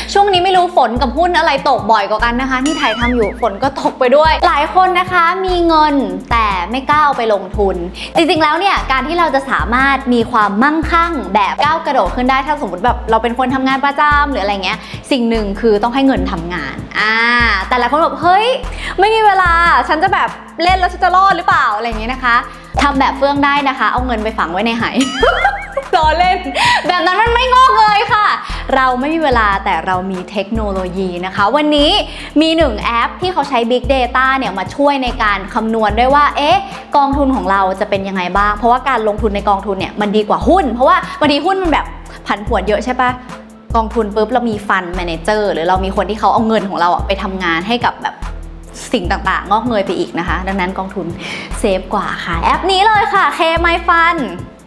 ช่วงนี้ไม่รู้ฝนกับหุ้นอะไรตกบ่อยกว่ากันนะคะที่ไทยทำอยู่ฝนก็ตกไปด้วยหลายคนนะคะมีเงินแต่ไม่กล้าเอาไปลงทุนจริงๆแล้วเนี่ยการที่เราจะสามารถมีความมั่งคั่งแบบก้าวกระโดดขึ้นได้ถ้าสมมติแบบเราเป็นคนทำงานประจำหรืออะไรเงี้ยสิ่งหนึ่งคือต้องให้เงินทำงานแต่หลายคนแบบเฮ้ยไม่มีเวลาฉันจะแบบเล่นแล้วฉันจะรอดหรือเปล่าอะไรอย่างเงี้ยนะคะทำแบบเฟื่องได้นะคะเอาเงินไปฝังไว้ในไหล้อเล่นแบบนั้นมันไม่งอกเลยค่ะเราไม่มีเวลาแต่เรามีเทคโนโลยีนะคะวันนี้มี1แอปที่เขาใช้ Big Data เนี่ยมาช่วยในการคำนวณด้วยว่ากองทุนของเราจะเป็นยังไงบ้างเพราะว่าการลงทุนในกองทุนเนี่ยมันดีกว่าหุ้นเพราะว่าบางทีหุ้นมันแบบผันผวนเยอะใช่ปะกองทุนปุ๊บเรามีฟันแมเนเจอร์หรือเรามีคนที่เขาเอาเงินของเราไปทำงานให้กับแบบสิ่งต่างๆงอกเงยไปอีกนะคะดังนั้นกองทุนเซฟกว่าค่ะแอปนี้เลยค่ะ KMyFund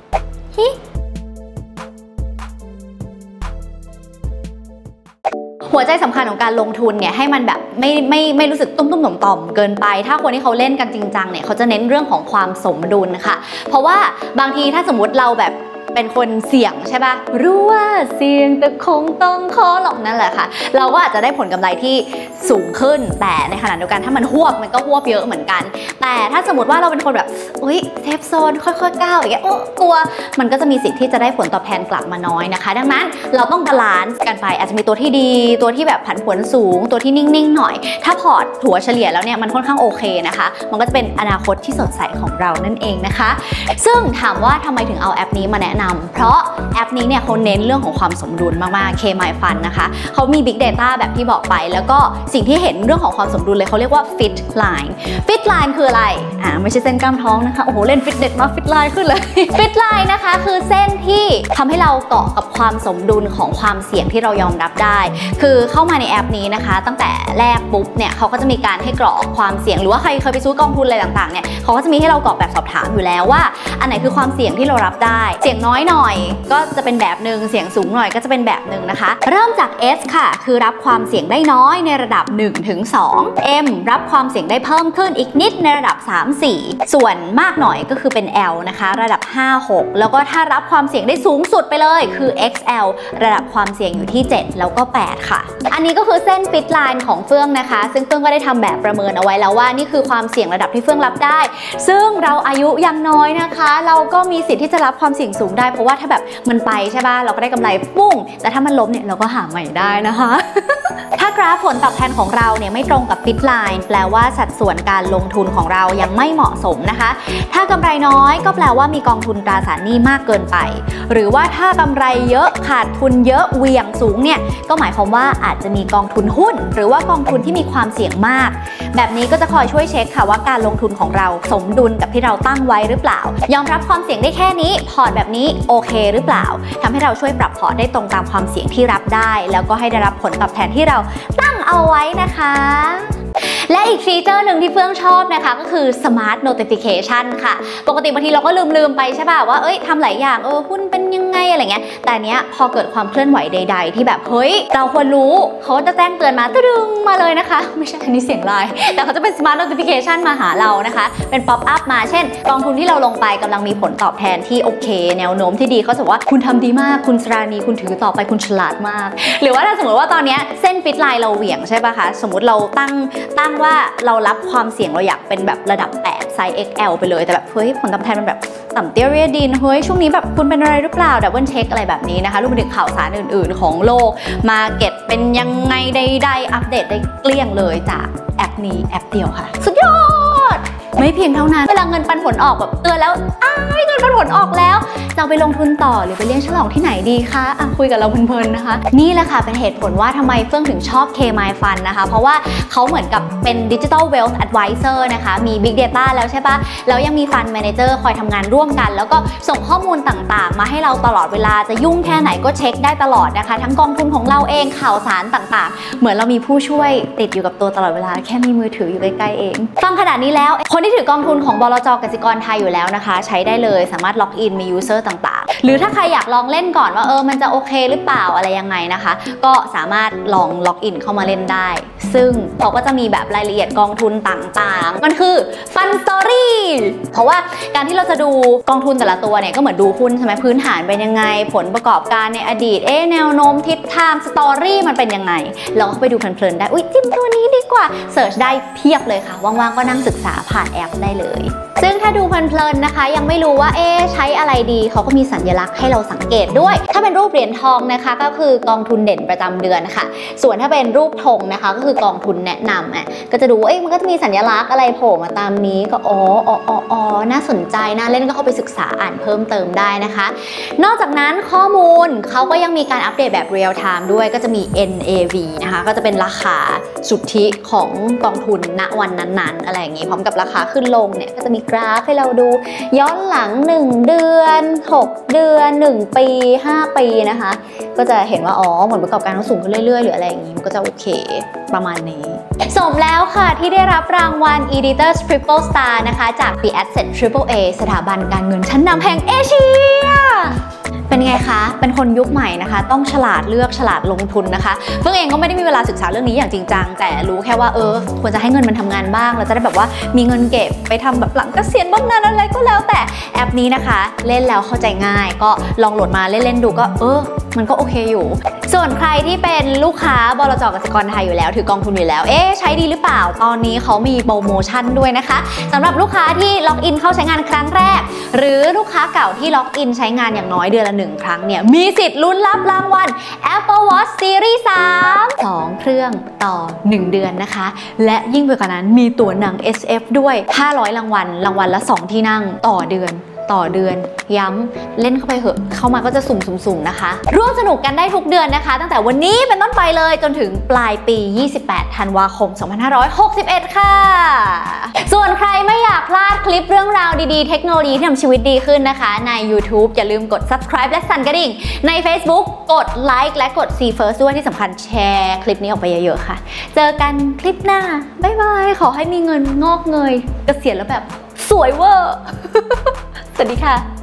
หัวใจสำคัญของการลงทุนเนี่ยให้มันแบบไม่รู้สึกตุ้มๆต่อมๆเกินไปถ้าคนที่เขาเล่นกันจริงจังเนี่ยเขาจะเน้นเรื่องของความสมดุลค่ะเพราะว่าบางทีถ้าสมมติเราแบบเป็นคนเสี่ยงใช่ป่ะรู้ว่าเสี่ยงแต่คงต้องขอหรอกนั่นแหละค่ะเราก็อาจจะได้ผลกำไรที่สูงขึ้นแต่ในขณะเดียวกันถ้ามันหวบมันก็หวบเยอะเหมือนกันแต่ถ้าสมมติว่าเราเป็นคนแบบเซฟโซนค่อยๆก้าวอย่างเงี้ยกลัวมันก็จะมีสิทธิ์ที่จะได้ผลตอบแทนกลับมาน้อยนะคะดังนั้นเราต้องบาลานซ์กันไปอาจจะมีตัวที่ดีตัวที่แบบผันผวนสูงตัวที่นิ่งๆหน่อยถ้าพอร์ตถัวเฉลี่ยแล้วเนี่ยมันค่อนข้างโอเคนะคะมันก็จะเป็นอนาคตที่สดใสของเรานั่นเองนะคะซึ่งถามว่าทำไมถึงเอาแอปนี้มาแนะนำเพราะแอปนี้เนี่ยเขาเน้นเรื่องของความสมดุลมากๆ KMyFund นะคะเขามี Big Data แบบที่บอกไปแล้วก็สิ่งที่เห็นเรื่องของความสมดุลเลยเขาเรียกว่า Fit Line Fit Line คืออะไรไม่ใช่เส้นกล้ามท้องนะคะโอ้โหเล่นฟิตเนสมา Fit Line ขึ้นเลย Fit Line นะคะคือเส้นที่ทำให้เราเกาะกับความสมดุลของความเสี่ยงที่เรายอมรับได้คือเข้ามาในแอปนี้นะคะตั้งแต่แรกปุ๊บเนี่ยเขาก็จะมีการให้กรอกความเสี่ยงหรือว่าใครเคยไปซื้อกองทุนอะไรต่างๆเนี่ยเขาก็จะมีให้เรากรอกแบบสอบถามอยู่แล้วว่าอันไหนคือความเสี่ยงที่เรารับได้เสี่ยงน้อยหน่อยก็จะเป็นแบบหนึ่งเสี่ยงสูงหน่อยก็จะเป็นแบบหนึ่งนะคะเริ่มจาก S ค่ะคือรับความเสี่ยงได้น้อยในระดับ 1-2 M รับความเสี่ยงได้เพิ่มขึ้นอีกนิดในระดับ 3-4 ส่วนมากหน่อยก็คือเป็น L นะคะระดับ 5-6 แล้วก็ถ้ารับความเสี่ยงได้สูงสุดไปเลยคือ XL ระดับความเสี่ยงอยู่ที่ 7 แล้วก็ 8 ค่ะอันนี้ก็คือเส้น Fit Line ของเฟื่องนะคะซึ่งเฟื่องก็ได้ทำแบบประเมินเอาไว้แล้วว่านี่คือความเสี่ยงระดับที่เฟื่องรับได้ซึ่งเราอายุยังน้อยนะคะเราก็มีสิทธิ์ที่จะรับความเสี่ยงสูงได้เพราะว่าถ้าแบบมันไปใช่ป่ะเราก็ได้กำไรปุ้งแต่ถ้ามันล้มเนี่ยเราก็หาใหม่ได้นะคะ ถ้ากราฟผลตอบแทนของเราเนี่ยไม่ตรงกับ Fit Line แปลว่าสัดส่วนการลงทุนของเรายังไม่เหมาะสมนะคะถ้ากำไรน้อยก็แปลว่ามีกองทุนตราสารหนี้มากเกินไปหรือว่าถ้ากำไรเยอะขาดทุนเยอะเหวี่ยงสูงเนี่ยก็หมายความว่าอาจจะมีกองทุนหุ้นหรือว่ากองทุนที่มีความเสี่ยงมากแบบนี้ก็จะคอยช่วยเช็คค่ะว่าการลงทุนของเราสมดุลกับที่เราตั้งไว้หรือเปล่ายอมรับความเสี่ยงได้แค่นี้พอร์ตแบบนี้โอเคหรือเปล่าทำให้เราช่วยปรับพอร์ตได้ตรงตามความเสี่ยงที่รับได้แล้วก็ให้ได้รับผลตอบแทนที่เราตั้งเอาไว้นะคะและอีกฟีเจอร์หนึ่งที่เฟื่องชอบนะคะก็คือ Smart Notification ค่ะปกติบางทีเราก็ลืมไปใช่ป่ะว่าทำหลายอย่างหุ้นเป็นยังไงอะไรเงี้ยแต่เนี้ยพอเกิดความเคลื่อนไหวใดๆที่แบบเฮ้ยเราควรรู้เขาจะแจ้งเตือนมาตึ้งมาเลยนะคะไม่ใช่อันนี้เสียงไลน์แต่เขาจะเป็น Smart Notification มาหาเรานะคะเป็น Pop up มาเช่นกองทุนที่เราลงไปกำลังมีผลตอบแทนที่โอเคแนวโน้มที่ดีเขาจะบอกว่าคุณทำดีมากคุณสราณีคุณถือต่อไปคุณฉลาดมากหรือว่าถ้าสมมติว่าตอนนี้เส้น Fit Line เราเหวี่ยงใช่ป่ะคะสมมติเราตั้งว่าเรารับความเสี่ยงเราอยากเป็นแบบระดับ 8 ไซส์ XL ไปเลยแต่แบบเฮ้ยผลตอบแทนมันแบบต่ำเตี้ยเรียดินเฮ้ยช่วงนี้แบบคุณเป็นอะไรหรือเปล่าดับเบิลเช็คอะไรแบบนี้นะคะรวมไปถึงข่าวสารอื่นๆของโลกมาร์เก็ตเป็นยังไงใดๆอัปเดตได้เกลี้ยงเลยจากแอปนี้แอปเดียวค่ะสุดยอดไม่เพียงเท่านั้นเวลาเงินปันผลออกแบบเตือนแล้วเงินปันผลออกแล้วจะไปลงทุนต่อหรือไปเลี้ยงฉลองที่ไหนดีคะคุยกับเราเพลินๆนะคะนี่แหละค่ะเป็นเหตุผลว่าทำไมเฟื่องถึงชอบ KMyFund นะคะเพราะว่าเขาเหมือนกับเป็น Digital Wealth Advisor นะคะมี Big Data แล้วใช่ปะแล้วยังมี Fund Manager คอยทำงานร่วมกันแล้วก็ส่งข้อมูลต่างๆมาให้เราตลอดเวลาจะยุ่งแค่ไหนก็เช็คได้ตลอดนะคะทั้งกองทุนของเราเองข่าวสารต่างๆเหมือนเรามีผู้ช่วยติดอยู่กับตัวตลอดเวลาแค่มีมือถืออยู่ใกล้ๆเองฟังขนาดนี้แล้วคนที่ถือกองทุนของบลจ.กสิกรไทยอยู่แล้วนะคะใช้ได้เลยสามารถล็อกอินมียูเซอร์ต่างๆหรือถ้าใครอยากลองเล่นก่อนว่ามันจะโอเคหรือเปล่าอะไรยังไงนะคะก็สามารถลองล็อกอินเข้ามาเล่นได้ซึ่งเขาก็จะมีแบบรายละเอียดกองทุนต่างๆมันคือ Fun Story เพราะว่าการที่เราจะดูกองทุนแต่ละตัวเนี่ยก็เหมือนดูหุ้นใช่ไหมพื้นฐานเป็นยังไงผลประกอบการในอดีตแนวโน้มทิศทางสตอรี่มันเป็นยังไงลองเข้าไปดูเพลินๆได้อุ๊ยจิ้มตัวนี้ดีกว่าเสิร์ชได้เพียบเลยค่ะว่างๆก็นั่งศึกษาผ่านแอปได้เลยซึ่งถ้าดูเพลินๆนะคะยังไม่รู้ว่าใช้อะไรดีเขาก็มีสัญลักษณ์ให้เราสังเกตด้วยถ้าเป็นรูปเหรียญทองนะคะก็คือกองทุนเด่นประจำเดือนค่ะส่วนถ้าเป็นรูปธงนะคะก็คือกองทุนแนะนำก็จะดูมันก็จะมีสัญลักษณ์อะไรโผล่มาตามนี้ก็น่าสนใจน่าเล่นก็เข้าไปศึกษาอ่านเพิ่มเติมได้นะคะนอกจากนั้นข้อมูลเขาก็ยังมีการอัปเดตแบบเรียลไทม์ด้วยก็จะมี NAV นะคะก็จะเป็นราคาสุทธิของกองทุนณวันนั้นๆอะไรอย่างนี้พร้อมกับราคาขึ้นลงเนี่ยก็จะมีกราฟให้เราดูย้อนหลัง1เดือน6เดือน1ปี5ปีนะคะก็จะเห็นว่าผลประกอบการเขาสูงขึ้นเรื่อยๆหรืออะไรอย่างนี้มันก็จะโอเคประมาณนี้สมแล้วค่ะที่ได้รับรางวัล Editors Triple Star นะคะจาก The Asset Triple A สถาบันการเงินชั้นนำแห่งเอเชียเป็นไงคะเป็นคนยุคใหม่นะคะต้องฉลาดเลือกฉลาดลงทุนนะคะเพิ่งเองก็ไม่ได้มีเวลาศึกษาเรื่องนี้อย่างจริงจังแต่รู้แค่ว่าควรจะให้เงินมันทำงานบ้างเราจะได้แบบว่ามีเงินเก็บไปทำแบบหลังเกษียณบำนาญอะไรก็แล้วแต่แอปนี้นะคะเล่นแล้วเข้าใจง่ายก็ลองโหลดมาเล่นๆดูก็มันก็โอเคอยู่ส่วนใครที่เป็นลูกค้าบลจ.กสิกรไทยอยู่แล้วถือกองทุนอยู่แล้วใช้ดีหรือเปล่าตอนนี้เขามีโปรโมชั่นด้วยนะคะสำหรับลูกค้าที่ล็อกอินเข้าใช้งานครั้งแรกหรือลูกค้าเก่าที่ล็อกอินใช้งานอย่างน้อยเดือนละ1 ครั้งเนี่ยมีสิทธิ์ลุ้นรับรางวัล Apple Watch Series 3 2 เครื่องต่อ1 เดือนนะคะและยิ่งไปกว่านั้นมีตั๋วหนัง SF ด้วย500 รางวัลละ2 ที่นั่งต่อเดือนย้ำเล่นเข้าไปเหอะเข้ามาก็จะสุ่มๆนะคะร่วมสนุกกันได้ทุกเดือนนะคะตั้งแต่วันนี้เป็นต้นไปเลยจนถึงปลายปี28 ธันวาคม 2561 ค่ะส่วนใครไม่อยากพลาดคลิปเรื่องราวดีๆเทคโนโลยีที่ทำชีวิตดีขึ้นนะคะใน YouTube อย่าลืมกด Subscribe และสั่นกระดิ่งใน Facebook กดไลค์และกด See First ด้วยที่สำคัญแชร์คลิปนี้ออกไปเยอะๆค่ะเจอกันคลิปหน้าบ๊ายบายขอให้มีเงินงอกเงยเกษียณแล้วแบบสวยเวอร์สวัสดีค่ะ